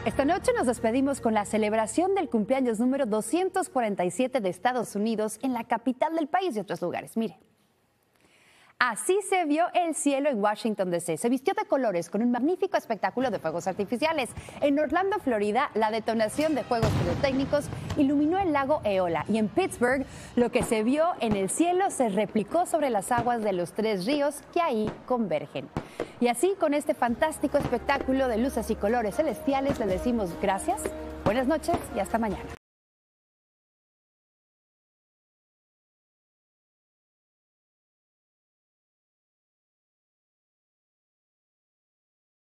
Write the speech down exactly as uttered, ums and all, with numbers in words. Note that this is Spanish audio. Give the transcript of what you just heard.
Esta noche nos despedimos con la celebración del cumpleaños número doscientos cuarenta y siete de Estados Unidos en la capital del país y otros lugares. Mire. Así se vio el cielo en Washington, D C Se vistió de colores con un magnífico espectáculo de fuegos artificiales. En Orlando, Florida, la detonación de juegos pirotécnicos iluminó el lago Eola. Y en Pittsburgh, lo que se vio en el cielo se replicó sobre las aguas de los tres ríos que ahí convergen. Y así, con este fantástico espectáculo de luces y colores celestiales, le decimos gracias, buenas noches y hasta mañana.